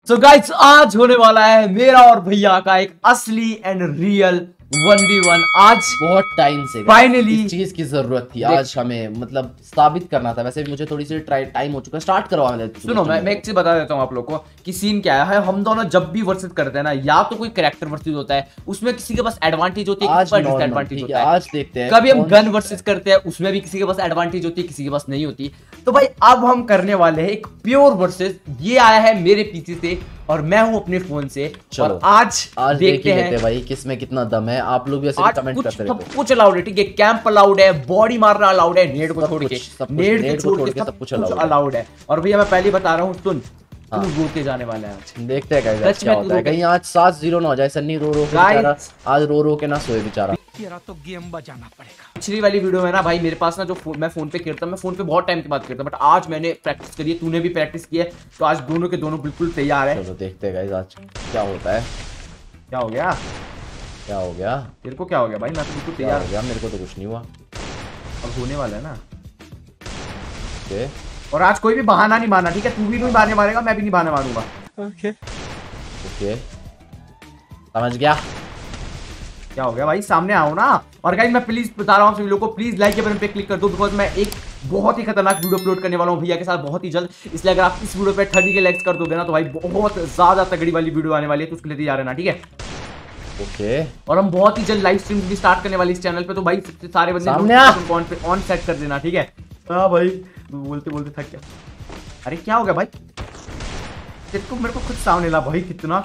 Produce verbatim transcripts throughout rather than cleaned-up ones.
तो गाइस आज होने वाला है मेरा और भैया का एक असली and real one v one. आज बहुत टाइम से फाइनली इस चीज की जरूरत थी। आज हमें मतलब साबित करना था। वैसे भी मुझे थोड़ी सी टाइम हो चुका है, स्टार्ट करवा मैं सुनो मैं मैं एक चीज बता देता हूँ आप लोग को कि सीन क्या है। हम दोनों जब भी वर्सेस करते हैं ना, या तो कोई कैरेक्टर वर्सेस होता है उसमें किसी के पास एडवांटेज होती है, किसी के पास डिसएडवांटेज होता है। आज देखते हैं कभी हम गन वर्सेस करते हैं, उसमें भी किसी के पास एडवांटेज होती है, किसी के पास नहीं होती। तो भाई अब हम करने वाले हैं एक प्योर वर्सेस। ये आया है मेरे पीसी से और मैं हूं अपने फोन से। और आज आज देखते हैं भाई किसमें कितना दम है। आप लोग भी ऐसे कमेंट करते रहते सब कुछ अलाउड है, ठीक है। कैंप अलाउड है, बॉडी मारना अलाउड है, नेड को छोड़ के नेड को छोड़ के सब कुछ अलाउड है। और भैया मैं पहले बता रहा हूँ, सुन तू रो के जाने वाले हैं आज। देखते हैं गाइस क्या होता है। कहीं आज सात जीरो ना हो जाए। सन्नी रो रो के बेचारा आज रो रो के ना सोए बेचारा। तेरा तो गेम बजाना पड़ेगा। पिछली वाली वीडियो में ना भाई मेरे पास ना जो फो, मैं फोन पे खेलता हूँ, मैं फोन पे बहुत टाइम के बाद खेलता हूँ, बट आज मैंने प्रैक्टिस करी है, तूने भी प्रैक्टिस की है, तो आज दोनों के दोनों बिल्कुल तैयार है। चलो देखते हैं गाइस आज क्या होता है। क्या हो गया क्या हो गया तेरे को? क्या हो गया भाई? मैं तो बिल्कुल तैयार हो गया। मेरे को तो कुछ नहीं हुआ। अब होने वाला है ना। ओके। और आज कोई भी बहाना नहीं मारना, ठीक है? तू भी नहीं बहाने मारेगा, मैं भी नहीं बहाने मारूंगा। ओके ओके समझ गया। क्या हो गया भाई? सामने आओ ना। और गाइस मैं प्लीज बता रहा हूँ सभी लोगों को, प्लीज लाइक के बटन पे क्लिक कर दो, बिकॉज मैं एक बहुत ही खतरनाक वीडियो अपलोड करने वाला हूँ भैया के साथ बहुत ही जल्द। इसलिए अगर आप इस वीडियो पे थर्टी के लाइक्स कर दोगे ना, तो भाई बहुत ज्यादा तगड़ी वाली वीडियो आने वाली है, तो उसके लिए तैयार रहना, ठीक है? ओके। और हम बहुत ही जल्द लाइव स्ट्रीम भी स्टार्ट करने वाले इस चैनल पे, तो भाई सारे बंदे ऑन सेट कर देना, ठीक है? हाँ भाई बोलते बोलते थक गया। अरे क्या हो गया भाई? तेरे को मेरे को खुद सामने ला भाई। कितना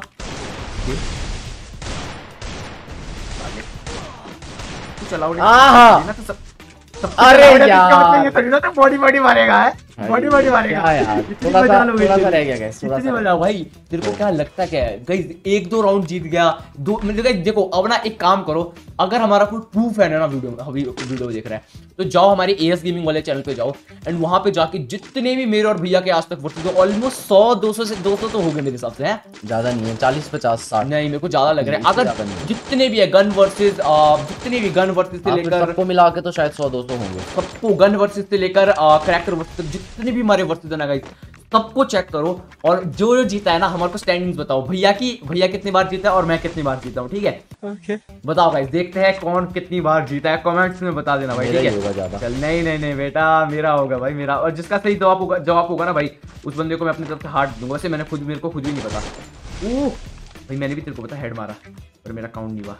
चलाओ ना तो सब, सब अरे यार तो बॉडी बॉडी मारेगा है, बॉडी बॉडी मारेगा यार। थोड़ा सा थोड़ा सा रह गया गाइस, थोड़ा सा मजा भाई। तेरे को क्या लगता क्या है गाइस? एक दो राउंड जीत गया, दो मतलब गाइस देखो अब ना एक काम करो, अगर हमारा कोई प्रूफ है ना वीडियो में, अभी वीडियो देख रहा है, तो जाओ हमारे एएस गेमिंग वाले चैनल पे जाओ एंड वहां पे जाके जितने भी मेरे और भैया के आज तक वर्सेस, तो ऑलमोस्ट सौ दो सौ से दो सौ तो हो गए मेरे हिसाब से। है ज्यादा नहीं है, चालीस पचास साठ नहीं, मेरे को ज्यादा लग रहा है। अगर जितने भी है गन वर्सेस, जितने भी गन वर्सेस से लेकर सबको मिला के तो शायद सौ दो सौ होंगे। सबको गन वर्सेस से लेकर कैरेक्टर वर्सेस, जितने भी हमारे वर्सेस है ना गाइस, सबको चेक करो। और जो जो जीता है ना, हमारे को स्टैंडिंग्स बताओ, भैया की भैया कितनी बार जीता है और मैं कितनी बार जीता हूँ, ठीक है? ओके बताओ गाइस, देखते हैं कौन कितनी बार जीता है। कमेंट्स में बता देना भाई, ठीक है? चल नहीं नहीं नहीं बेटा, मेरा होगा भाई, मेरा। और जिसका सही जवाब होगा जवाब होगा ना भाई, उस बंदे को मैं अपनी तरफ से हार्ट दूंगा। वैसे मैंने खुद मेरे को खुद भी नहीं पता। ओह भाई मैंने भी तेरे को पता हेड मारा, पर मेरा काउंट नहीं हुआ।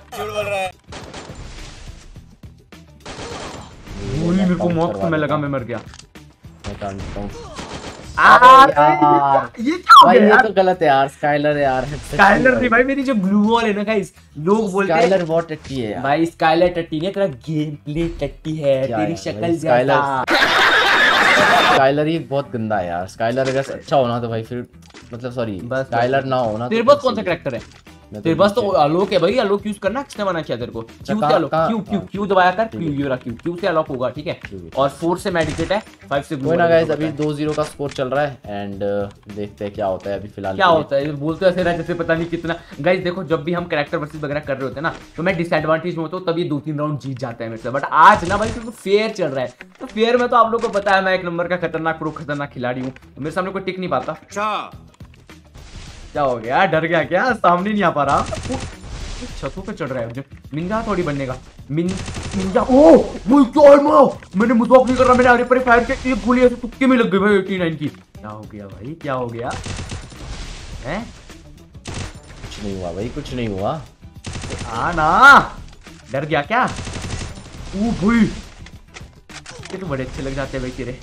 मेरे को मौत तो मैं लगा, मैं मर गया। यार ये क्या हो गया? ये तो गलत है यार। स्काइलर यार, स्काइलर नहीं भाई, मेरी जो ब्लू वॉल है ना गाइस, लोग बोलते हैं स्काइलर बहुत टट्टी है यार। भाई स्काइलर टट्टी नहीं, तेरा गेम प्ले टट्टी है, तेरी शक्ल ज्यादा। स्काइलर ही बहुत गंदा है यार। स्काइलर अगर अच्छा होना तो भाई फिर मतलब सॉरी स्काइलर ना होना। तेरे पास कौन सा कैरेक्टर है? तेरे पास तो आलोक है भाई। आलोक यूज करना, किसने मना किया तेरे को? क्यू से आलोक, क्यू क्यू क्यू दबाया कर, क्यू ये रहा, क्यू क्यू से आलोक होगा, ठीक है? और फोर से मेडिकेट है, फाइव से कोई ना गाइस। अभी दो जीरो का स्कोर चल रहा है एंड देखते हैं क्या होता है अभी फिलहाल। क्या होता है बोलते ऐसे रहा जैसे पता नहीं कितना। गाइस देखो, जब भी हम कैरेक्टर वर्सेस वगैरह कर रहे होते हैं ना, तो मैं डिसएडवांटेज में होता हूँ, तब ये दो तीन राउंड जीत जाता है मेरे से। बट आज ना भाई तो फेयर चल रहा है, तो फेयर में तो आप लोगों को पता है मैं एक नंबर का खतरनाक प्रो खतरनाक खिलाड़ी हूँ, तो मेरे सामने कोई टिक नहीं पाता। क्या हो गया? डर गया क्या? सामने नहीं आ पा रहा। छतों पे चढ़ रहा है मुझे। मिंजा थोड़ी बनने का। मिन मिंजा ओ वो क्या है? मां मैंने मजाक नहीं कर रहा, मैंने अरे पर फायर के एक गोली ऐसे तुक्के में लग गई भाई। नवासी की क्या हो गया भाई? क्या हो गया हैं? कुछ नहीं हुआ भाई, कुछ नहीं हुआ। आ ना डर गया क्या? ओ भाई ये तो बड़े अच्छे लग जाते हैं भाई तेरे।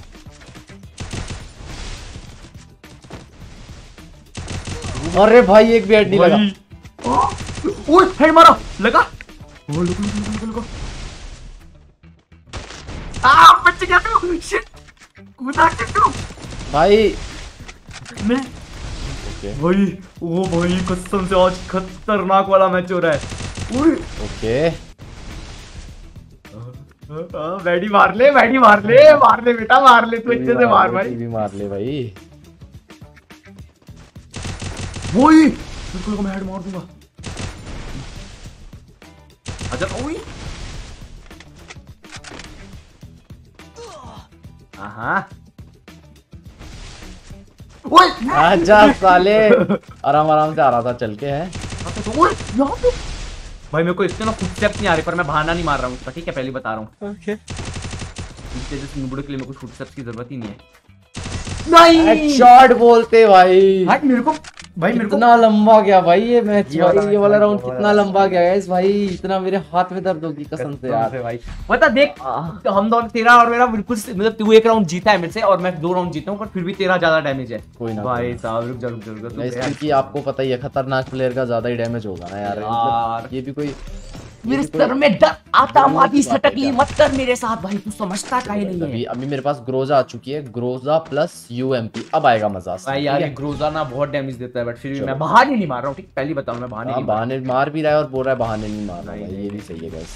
अरे भाई एक भी हेड नहीं लगा। ओए हेड मारा, लगा। Oh look look look look. आ बच गया तू। शिट कूदा के तू भाई। मैं ओके भाई, ओ भाई कसम से आज खतरनाक वाला मैच हो रहा है। ओए ओके बैडी मार ले, बैडी मार ले, मार ले बेटा, मार ले तू अच्छे से मार भाई। भी मार ले भाई। वही बिल्कुल को मैं हेड मार दूंगा। अच्छा ओए हाँ ओए आजा साले, आराम आराम से आ रहा था चल के है। ओए यहाँ पे भाई मेरे को इसके ना फुटस्टेप नहीं आ रहे, पर मैं बहाना नहीं मार रहा हूँ उसका, ठीक है पहले बता रहा हूँ। ओके इसके जैसे नुबड़े के लिए मेरे को फुटस्टेप्स की जरूरत ही नहीं है। नहीं शॉट बोलते भाई, हट मेरे को भाई, मेरे को कितना लंबा गया भाई ये मैच, ये वाला भाई ये वाला मैच राउंड बहुत कितना लंबा गया है इस भाई, इतना मेरे हाथ में दर्द होगी कसम से यार। से भाई बता देख, तो हम दोनों तेरा और मेरा बिल्कुल से- मतलब तू एक राउंड जीता है मेरे से और मैं दो राउंड जीता हूँ, पर फिर भी तेरा ज्यादा डैमेज है। कोई ना भाई साहब रुक जा रुक जा रुक जा, तू गाइस, यार। क्योंकि आपको पता ही है खतरनाक प्लेयर का ज्यादा ही डैमेज होगा ना यार, यार। मतलब ये भी कोई मेरे सर में डर आता, जरूरत माफी की बात है सटकली क्या? मत कर मेरे साथ भाई, तू समझता काहे नहीं अभी है अभी मेरे पास ग्रोजा आ चुकी है, ग्रोजा प्लस यूएमपी, अब आएगा मजा। भाई यार, ये ग्रोजा ना बहुत डैमेज देता है, बट फिर भी चलो। मैं बहाने नहीं मार रहा हूँ, ठीक पहली बताऊं मैं बहाने हाँ नहीं मार बहाने मार भी रहा है और बोल रहा है बहाने नहीं मार रहा नहीं, है, नहीं, ये भी सही है गाइस।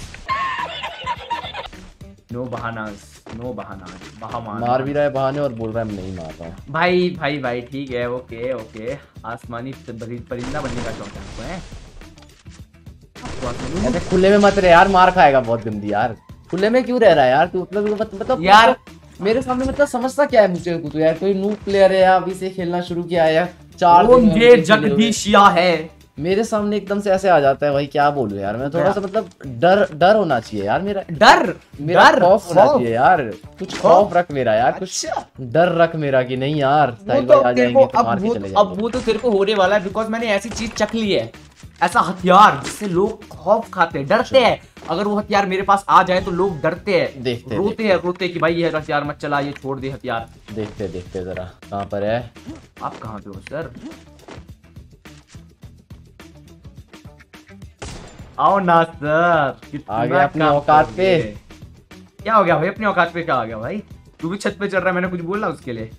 नो बहानास, नो बहानास, बहामान मार भी रहा है बहाने और बोल रहा है मैं नहीं मार रहा हूँ। भाई भाई भाई ठीक है, ओके ओके, आसमानी परिंदा बनने का शौक है आपको, है? आपको आसमानी- ऐसे खुले में मत रहे यार, मार खाएगा बहुत गंदी यार, खुले में क्यों रह रहा है यार तू, मतलब मत- मतलब यार मेरे सामने मतलब समझता क्या है मुझे, तू यार कोई नूब प्लेयर है या अभी से खेलना शुरू किया है या चार वो दिन में ये अभी खेले हुए। जगदीशिया है। मेरे सामने एकदम से ऐसे आ जाता है भाई, क्या बोलूं यार मैं, थोड़ा सा मतलब डर डर होना चाहिए यार, मेरा डर मेरा डर खौफ होना खौफ। चाहिए यार, कुछ खौफ रख मेरा यार, कुछ अच्छा डर रख मेरा कि नहीं यार वो साहिल तो भाई आ तेरे जाएंगे को तो मार अब के वो चले अब जाएंगे। वो तो तेरे को होने वाला है, बिकॉज मैंने ऐसी चीज चख ली है, ऐसा हथियार जिससे लोग खौफ खाते हैं, डरते हैं। अगर वो हथियार मेरे पास आ जाए तो लोग डरते हैं, देखते रोते हैं रोते हैं कि भाई ये हथियार मत चला, ये छोड़ दे हथियार। देखते देखते जरा कहाँ पर है। आप कहाँ पे हो सर? आओ ना सर, कितना आ गया अपनी काम औकात कर पे। लिए। क्या हो गया भाई, अपनी औकात पे क्या आ गया भाई? तू भी छत पे चढ़ रहा है, मैंने कुछ बोला उसके लिए?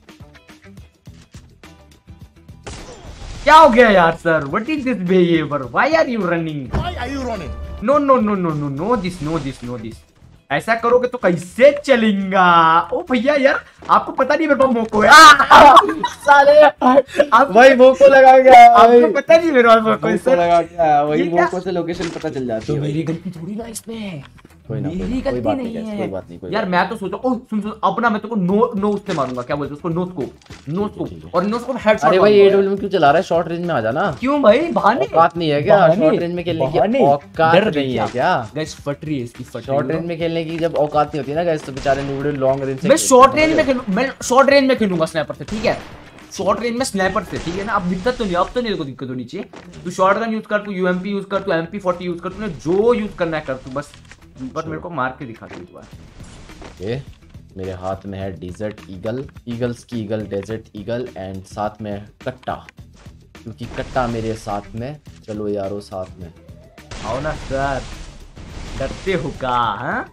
क्या हो गया यार sir? What is this behaviour? Why are you running? Why are you running? No no no no no no this no this no this. ऐसा करोगे तो कैसे चलेगा? ओ भैया यार, आपको पता नहीं मेरे पास मोको है। साले आप भाई मोको लगा गया, आपको पता नहीं मेरे पास मोको है मोको सर। लगा गया, वही ये क्या? मोको से लोकेशन पता चल जाती तो है भाई। मेरी गलती थोड़ी ना इसमें, कोई ना, कोई मेरी ना, कोई गलती बात नहीं नहीं, है कोई बात नहीं, कोई यार। बात मैं तो सोचा, ओ सुन सुन, अपना मैं तेरे को नो नो उससे मारूंगा, क्या बोलते हैं उसको, नो स्कोप, नो स्कोप, और नो स्कोप हेडशॉट। अरे भाई एडब्ल्यू में क्यों चला रहा है, शॉर्ट रेंज में आ जाना। क्यों भाई? बहाने औकात नहीं है क्या बहाने, शॉर्ट रेंज में खेलने की? बहाने। औकात डर नहीं है क्या? गाइस फट रही है इसकी, फट शॉर्ट रही रेंज में खेलने की जब औकात नहीं होती है ना गाइस, तो बेचारे नूबड़े लॉन्ग रेंज से मैं खेलते शॉर्ट हैं। रेंज में खेलूं, मैं शॉर्ट रेंज में खेलूंगा स्नाइपर से, ठीक है? शॉर्ट रेंज में स्नाइपर से, ठीक है ना? अब दिक्कत तो नहीं, अब तो नहीं को दिक्कत होनी चाहिए। तू शॉर्ट गन यूज कर, तू यूएमपी यूज कर, तू एमपी फोर्टी यूज कर, तूने जो यूज करना है कर, तू बस बस मेरे को मार के दिखा दे एक बार। ओके, मेरे हाथ में है डेजर्ट ईगल, ईगल्स की ईगल, डेजर्ट ईगल, एंड साथ में कट्टा, क्योंकि कट्टा मेरे साथ में, चलो यारो साथ में। आओ ना सर, डरते हो का? हाँ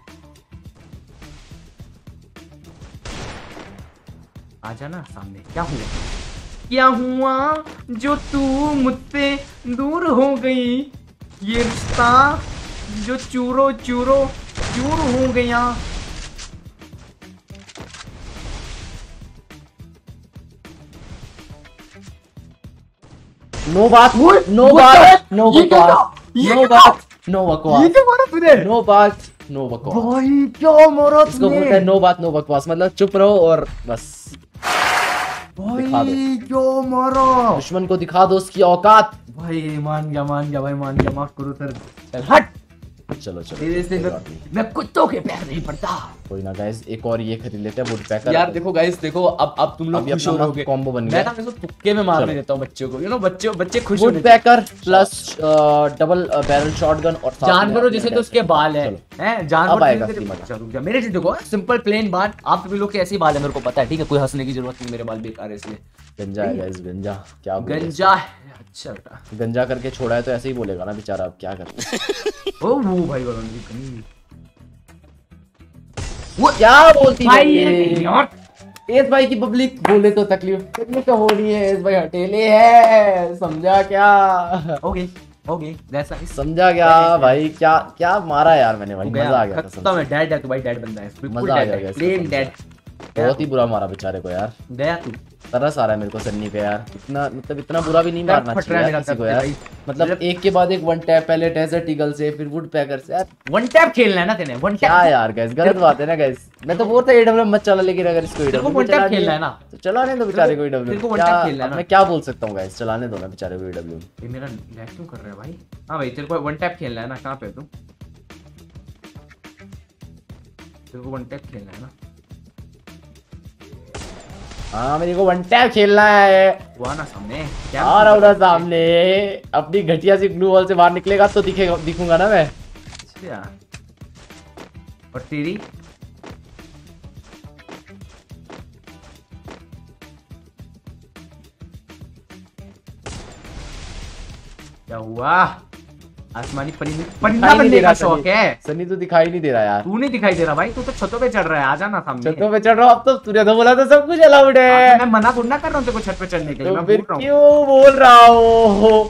आ जाना सामने। क्या हुआ? क्या हुआ जो तू मुझसे दूर हो गई? ये रिश्ता जो चूरो चूरो चूर हो गया। नो बात, नो what बात, the- नो ये क्या बकवास, था? ये नो क्या बात, नो ये बकवास, क्या मारा तूने? नो बात, नो बकवास। भाई क्या मारा इसको बोलते हैं तूने? नो बात नो बकवास, मतलब चुप रहो और बस दिखा दो। भाई क्या मारा? दुश्मन को दिखा दो उसकी औकात। भाई मान गया मान गया भाई, मान गया, माफ करो सर। चल हट, चलो चलो तेरे से कोई मैं, बात नहीं, मैं कुत्तों के पैर नहीं पड़ता। कोई ना गाइस, एक और ये खरीद लेते हैं वुड पैकर। यार देखो गाइस, देखो अब अब तुम लोग अभी खुश अपना हो मस्त रहोगे। combo बन मैं गया। ना इसको तुक्के में मारने चलो। देता हूँ बच्चों को, यू नो बच्चे बच्चे खुश वुड होने pecker plus double barrel shotgun और साथ में जानवरों अपने जैसे तो उसके बाल है, चलो। हैं अब जानवर आएगा जैसे- असली मजा। अच्छा, रुक जा, मेरे से देखो सिंपल प्लेन बाल, आप भी लोग के ऐसे ही बाल है, मेरे को पता है, ठीक है? कोई हंसने की जरूरत नहीं, मेरे बाल बेकार है इसलिए। गंजा है गाइस, गंजा क्या बोले? गंजा है, अच्छा बेटा। गंजा करके छोड़ा है तो ऐसे ही बोलेगा ना बेचारा, अब क्या करे। ओ वो भाई वाला नहीं कहीं। वो क्या बोलती है भाई ये? यार एस भाई की पब्लिक बोले तो तकलीफ तकलीफ तो हो रही है, एस भाई हटेले है, समझा क्या? Okay okay that's nice. समझा क्या भाई? क्या क्या मारा यार मैंने भाई, मजा आ गया खत्म है, डेड है तू भाई, डेड बंदा है, बिल्कुल मजा आ डेड गया है, guys, प्लेन कसम डेड। बहुत ही बुरा मारा बेचारे को यार। गया तू। तरस आ रहा है मेरे को सन्नी पे यार, इतना मतलब इतना बुरा भी नहीं मारना फट रहा है चाहिए मेरा किसी को तब से यार। भाई। मतलब एक के बाद एक वन टैप, पहले डेजर्ट ईगल से, फिर वुड पैकर से यार। वन टैप खेलना है ना तेने, वन क्या टैप यार गाइस, गलत बात है ना गाइस। मैं तो बोलता एडब्ल्यू मत चला, लेकिन अगर इसको तेरे को एडब्ल्यू वन टैप खेलना है ना। तो चलाने दो बेचारे को तेरे एडब्ल्यू। को one क्या tap खेलना है अब ना। मैं क्या बोल सकता हूँ गाइस, चलाने दो ना बेचारे को एडब्ल्यू। ये मेरा लैग क्यों कर रहा है भाई? हाँ भाई तेरे को वन टैप खेलना है ना, कहाँ पे है तू? तेरे को वन टैप खेलना है ना? हाँ मेरे को वन टैप खेलना है। वो आना सामने क्या आ रहा हूँ ना सामने। अपनी घटिया सी ग्लू वॉल से बाहर निकलेगा तो दिखेगा, दिखूंगा ना मैं। अच्छा और तेरी क्या हुआ? आसमानी परिंदे परिंदा दिखाई नहीं बनने दे का रहा शौक सनी। है? सनी तो दिखाई नहीं दे रहा यार। तू नहीं दिखाई दे रहा भाई, तू तो छतों पे चढ़ रहा है, आ जाना सामने। छतों पे चढ़ रहा हूँ अब तो, तूने तो बोला था सब कुछ अलाउड हाँ, है। तो मैं मना थोड़ी ना कर रहा हूँ तेरे को छत पे चढ़ने के लिए, तो मैं फिर बोल रहा हूँ। क्यों बोल रहा हूँ?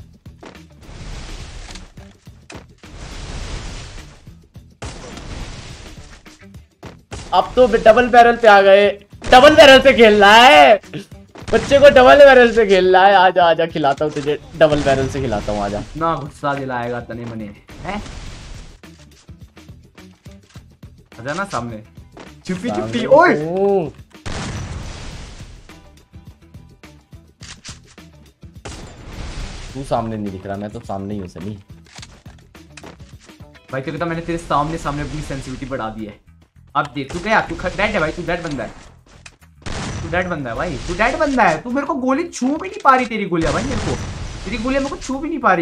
अब तो डबल बैरल पे आ गए। डबल बैरल से खेलना है बच्चे को, डबल बैरल से खेलना है। आजा आजा, खिलाता हूँ तुझे, डबल बैरल से खिलाता हूँ, आजा। ना गुस्सा दिलाएगा तने मने हैं? आजा ना सामने, छुपी छुपी। ओए हूँ। तू सामने नहीं दिख रहा, मैं तो सामने ही हूँ सनी। भाई तेरे को तो मैंने तेरे सामने सामने अपनी सेंसिटिविटी बढ़ा दी है। अब देख तू क्या, तू डेड है भाई, तू डेड बंदा है, तू डेड बंदा है भाई, तू डेड बंदा है। तू मेरे को गोली छू भी नहीं पा रही, तेरी गोलियां भाई मेरे को, तेरी गोलियां मेरे को छू भी नहीं पा रही,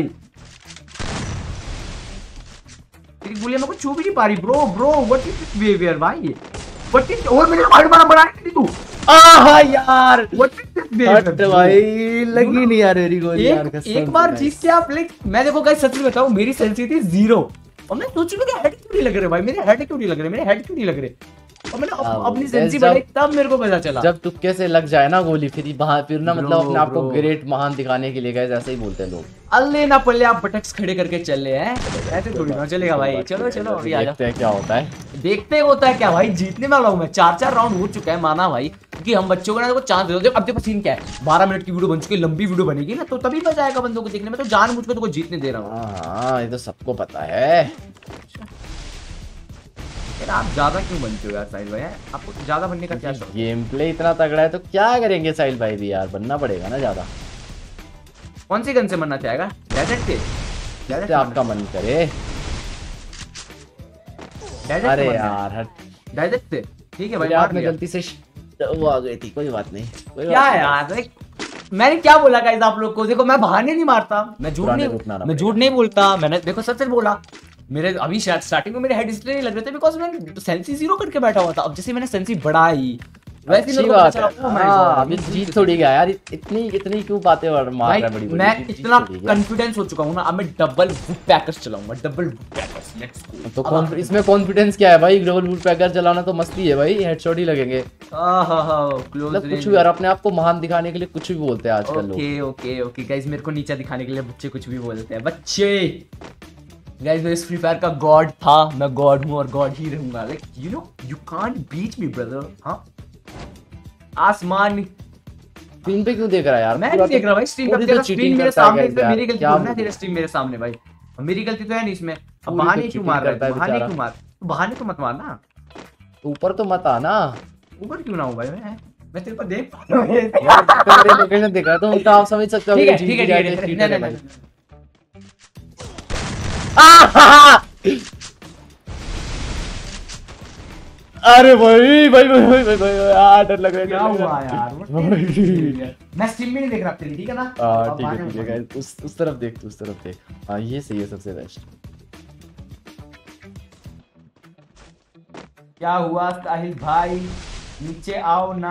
तेरी गोलियां मेरे को छू भी नहीं पा रही। Bro bro what is this behaviour भाई? व्हाट इज और मेरे हार्ट बना बना नहीं तू? आहा यार, व्हाट इज दिस हट बिहेवियर भाई, लगी नहीं यार मेरी गोली यार। एक, कसम एक से बार guys। जीत के आप लाइक, मैं देखो गाइस सच में बताऊं, मेरी सेंसिटिविटी जीरो, और मैं सोच रहा हूं कि हेड क्यों नहीं लग रहे भाई, मेरे हेड क्यों नहीं लग रहे, मेरे हेड क्यों नहीं लग रहे, और मैंने अप, हाँ, अपनी जब- सेंसी बढ़ाई तब मेरे को पता चला। जब तुक्के से लग जाए ना गोली, फिर वहां फिर ना मतलब Bro, अपने आप को bro। ग्रेट महान दिखाने के लिए गए, ऐसे ही बोलते हैं लोग। अल्ले ना पल्ले आप बटक्स खड़े करके चले हैं, ऐसे थोड़ी ना चलेगा भाई। चलो चलो अभी आ जा, देखते हैं क्या होता है। देखते होता है क्या भाई, जीतने वाला हूं मैं। चार चार राउंड हो चुका है, माना भाई, क्योंकि हम बच्चों को ना देखो चांस दे दो। अब देखो सीन क्या है, बारह मिनट की वीडियो बन चुकी है, लंबी वीडियो बनेगी ना, तो तभी मजा आएगा बंदों को देखने में। तो जान मुझको तो जीतने दे रहा हूँ हाँ ये तो सबको पता है। यार। आप ज्यादा क्यों बनते हो यार साहिल भाई? हैं? आपको ज्यादा बनने का क्या शौक? गेम प्ले इतना तगड़ा है तो क्या करेंगे साहिल भाई भी यार, बनना पड़ेगा ना ज्यादा। कौन सी गन से बनना चाहेगा? डेजर्ट से? जिससे आपका मन करे। डेजर्ट अरे से यार हट, डेजर्ट से ठीक है भाई, मेरे मार हाथ में लिया। गलती से श- वो आ गई थी, कोई बात नहीं, कोई क्या बात नहीं। यार लाइक, मैंने क्या बोला गाइस आप लोग को? देखो मैं बहाने नहीं मारता, मैं झूठ पुराने नहीं रूप में आना मैं झूठ नहीं बोलता, मैंने देखो सच सच बोला। मेरे अभी स्टार्टिंग में मेरे हेड डिस्प्ले नहीं लग रहे थे, बिकॉज मैं सेंसी जीरो करके बैठा हुआ था। अब जैसे मैंने सेंसी बढ़ाई, वैसे अच्छी मेरे को पता बात चला, है। oh my हाँ, God, अभी जीत थोड़ी गया यार, इतनी इतनी क्यों बातें मार भाई, रहा है बड़ी बड़ी। मैं जीत- जीत इतना थोड़ी गया। कॉन्फिडेंस हो चुका हूं ना, अब मैं डबल वुड पैकर्स चलाऊंगा, double woodpeckers, let's go. तो कौन इसमें कॉन्फिडेंस क्या है भाई? डबल वुड पैकर चलाना तो मस्ती है भाई, हेडशॉट ही लगेंगे। क्लोज मतलब कुछ भी यार, अपने आप को महान दिखाने के लिए कुछ भी बोलते हैं आजकल लोग। ओके ओके ओके गाइस, मेरे को नीचा दिखाने के लिए बच्चे कुछ भी बोलते हैं। बच्चे गाइस, मैं इस फ्री फायर का गॉड था, मैं गॉड हूं और गॉड ही रहूंगा। Like you know you can't beat me brother. हाँ आसमान, स्क्रीन पे क्यों देख रहा है यार? मैं नहीं देख रहा भाई स्ट्रीम पे, पूरी तेरा तो स्क्रीन cheating मेरे करता है सामने, guys इसमें यार, मेरी गलती क्या थोड़ी ना, बोलूं? तेरा स्ट्रीम मेरे सामने भाई, मेरी गलती तो है नहीं इसमें। अब पूरी बहाने तो क्यों cheating मार रहा करता है? है बहाने बेचारा। क्यों मार बहाने तो मत मारना। ऊपर तो मत आना ऊपर क्यों ना हूं भाई मैं मैं तेरे को देख पा रहा हूं। यार, तो मेरे लोकेशन देख रहा तो आप समझ सकते हो ठीक कि है जीत ठीक है जाए ठीक है तो ठीक cheater है है नहीं, भाई। नहीं, आहा! अरे भाई भाई भाई भाई भाई भाई यार, डर लग रहा है, क्या डर लग रहा हुआ है। यार? भाई। मैं स्ट्रीम में नहीं देख रहा तेरी, ठीक है ना? हाँ अब ठीक है बहाने ठीक है मत मार। guys, उस उस तरफ देख, तू उस तरफ देख। हाँ ये सही है, सबसे बेस्ट। क्या हुआ साहिल भाई? नीचे आओ ना,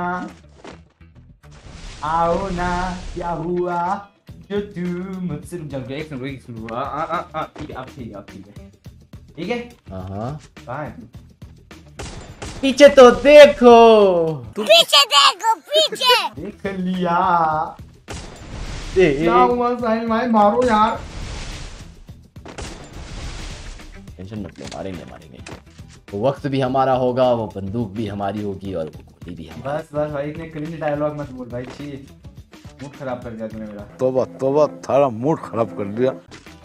आओ ना, क्या हुआ जो तू मुझसे जल गया? एक मिनट एक मिनट, हाँ हाँ हाँ हाँ, ठीक है अब ठीक है अब ठीक है ठीक है। हाँ हाँ, कहाँ है तू? पीछे तो देखो। पीछे देखो पीछे। देख लिया। ए, क्या हुआ साहिल भाई? मारो यार। टेंशन मत ले, मारेंगे मारेंगे। वो वक्त भी हमारा होगा, वो बंदूक भी हमारी होगी, और वो ये भी है। बस बस भाई इतने क्रिंज डायलॉग मत बोल भाई, छी मूड खराब कर दिया तूने मेरा। तोबा तोबा, थारा मूड खराब कर दिया।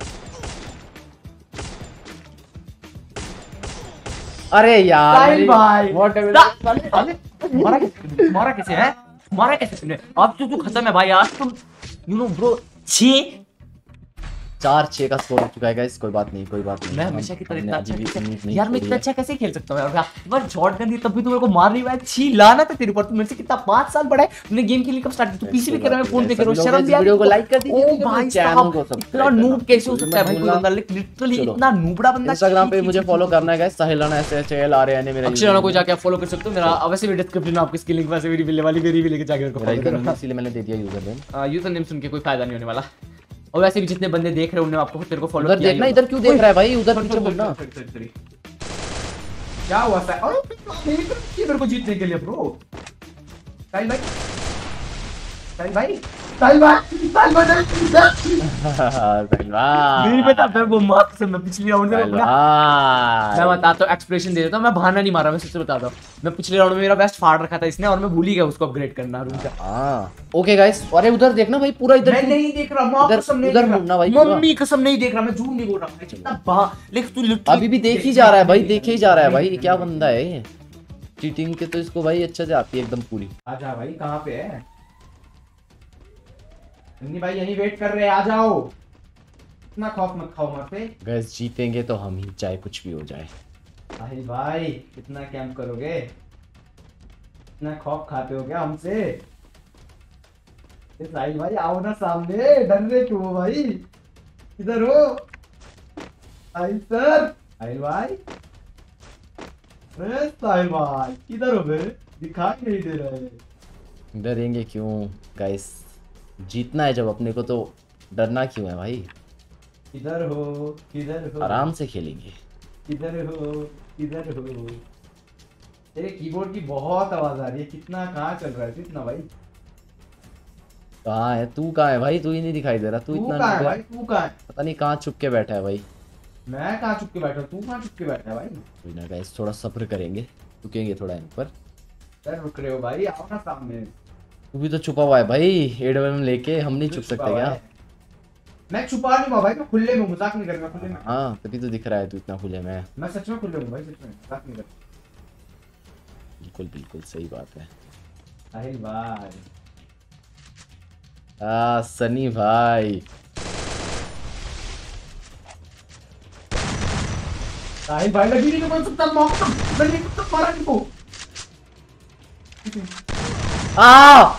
अरे यार साहिल भाई व्हाट साले साले मारा कैसे मारा कैसे है मारा कैसे तूने? अब तो तू खत्म है भाई आज तुम, यू नो ब्रो। छी चार छह का स्कोर हो चुका है गाइस, कोई बात नहीं कोई बात नहीं। मैं हम- हमेशा की तरह हमने इतना अभी भी अच्छा उम्मीद नहीं यार मैं छोड़ी इतना है। अच्छा कैसे खेल सकता हूँ यार? तुम्हारा शॉट गन थी तब भी तू मेरे को मार नहीं पाया। छी लाना था तेरे ऊपर, तू मेरे से कितना पांच साल बड़ा है। तूने गेम खेलने कब स्टार्ट किया? तू पीसी पे कर रहा है, फोन पे कर रहा है, शर्म भी वीडियो को लाइक कर दीजिए, ओ भाई चैनल साहब को इतना सब्सक्राइब नूब कैसे हो सकता है भाई कोई भूलना। बंदा? लिटरली चलो। इतना नूबड़ा बंदा। इंस्टाग्राम पे मुझे फॉलो करना है guys, Sahil Rana S H L R N है मेरा। अक्षय राणा को जाके आप फॉलो कर सकते हो। मेरा वैसे भी डिस्क्रिप्शन में आपकी स्किल लिंक वैसे भी मिलने वाली, मेरी भी लेके जाके मेरे को मेरा follow यूजर करना। इसीलिए मैंने दे दिया यूजर नेम। यूजर नेम सुन के कोई फायदा नहीं होने वाला। और वैसे भी जितने बंदे देख रहे हैं उन्होंने आपको तेरे को फॉलो उधर किया ही देखना, होगा। इधर क्यों देख रहा है भाई? उधर Sorry, पीछे sorry, मुड़ना। sorry, sorry, sorry, sorry। क्या हुआ था? अरे मेरी तरफ की मेरे को जीतने के लिए ब्रो। साहिल भाई साहिल भाई साहिल भाई साहिल भाई साहिल भाई नहीं पता मैं वो मार्क से मैं पिछली राउंड में साहिल अपना मैं भाई बताता हूँ, एक्सप्रेशन दे देता हूँ। मैं बहाना नहीं मारा, मैं सच बताता हूँ। मैं पिछले राउंड में मेरा बेस्ट फाड़ रखा था इसने और मैं भूल ही गया उसको अपग्रेड करना रूम का। हाँ ओके गाइस, अरे उधर देखना भाई, पूरा इधर मैं क्यों- नहीं देख रहा, माँ इधर- कसम नहीं इधर देख रहा। मुड़ना भाई पूरा। मम्मी कसम नहीं देख रहा, मैं झूठ नहीं बोल रहा। कितना बहा लेकिन तू literally अभी भी देख ही जा रहा है भाई, देखे ही जा रहा है भाई। क्या बंदा है ये? चीटिंग के तो इसको भाई अच्छे से आती है एकदम पूरी। आजा भाई, कहाँ पे है? नहीं भाई यहीं वेट कर रहे हैं, आ जाओ। इतना खौफ मत खाओ मरते। गाइस जीतेंगे तो हम ही, चाहे कुछ भी हो जाए। साहिल भाई कितना कैंप करोगे? इतना खौफ खाते हो क्या हमसे? ए, साहिल भाई आओ ना सामने, डर रहे क्यों हो भाई? इधर हो साहिल सर। साहिल भाई, अरे साहिल भाई किधर हो बे? दिखाई नहीं दे रहा है। डरेंगे क्यों गाइस? जीतना है जब अपने को तो डरना क्यों है भाई? किधर हो किधर हो? आराम से खेलेंगे। किधर हो किधर हो? तेरे कीबोर्ड की बहुत आवाज आ रही है। कितना कहाँ चल रहा है कितना भाई? कहाँ है तू? कहाँ है भाई? तू ही नहीं दिखाई दे रहा। तू तू इतना कहाँ है नीचे- भाई? तू कहाँ है? पता नहीं कहाँ छुप के बैठा है भाई। मैं कहाँ छुप के बैठा हूँ? तू कहाँ छुप के बैठा है भाई? कोई ना गाइस, थोड़ा सब्र करेंगे, रुकेंगे थोड़ा इन पर। सर रुक रहे हो भाई? आओ ना सामने। तू भी तो छुपा हुआ है भाई, एडम लेके। हम नहीं तू छुप छुपा सकते हुआ क्या? है। मैं छुपा नहीं हुआ भाई, मैं खुले में हूँ, मजाक नहीं कर रहा। मैं खुले में हाँ तभी तो दिख रहा है तू इतना खुले में। मैं सच में खुले हूँ भाई, सच में मजाक नहीं कर रहा। बिल्कुल बिल्कुल सही बात है। साहिल भाई आ सनी भाई साहिल भाई लगी नहीं बोल सकता। मौका मैंने तो मारा नहीं को। आ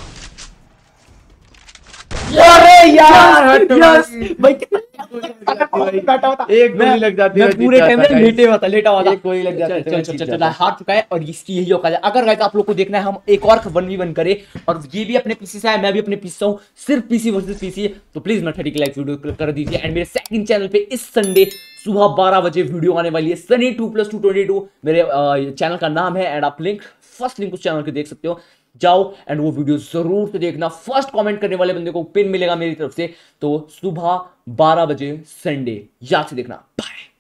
अरे यार हट भाई कितना बैठा हुआ था। एक गोली लग जाती है, मैं पूरे जीत टाइम जाता में है। लेटे हुआ था, लेटा हुआ था। एक गोली लग जाती है, चल चल जीत चल चल जाता है। हार चुका है और इसकी यही औकात है। अगर गाइस आप लोग को देखना है हम एक और वन वी वन करें और ये भी अपने पीसी से है, मैं भी अपने पीसी से हूं, सिर्फ पीसी वर्सेस पीसी, तो प्लीज मैं थर्टी की लाइक वीडियो क्लिक कर दीजिए। एंड मेरे सेकंड चैनल पे इस संडे सुबह बारह बजे वीडियो आने वाली है, Sunny two plus two twenty two मेरे चैनल का नाम है। एंड आप लिंक फर्स्ट लिंक उस चैनल के देख सकते हो, जाओ एंड वो वीडियो जरूर से देखना। फर्स्ट कमेंट करने वाले बंदे को पिन मिलेगा मेरी तरफ से। तो सुबह बारह बजे संडे याद से देखना। बाय।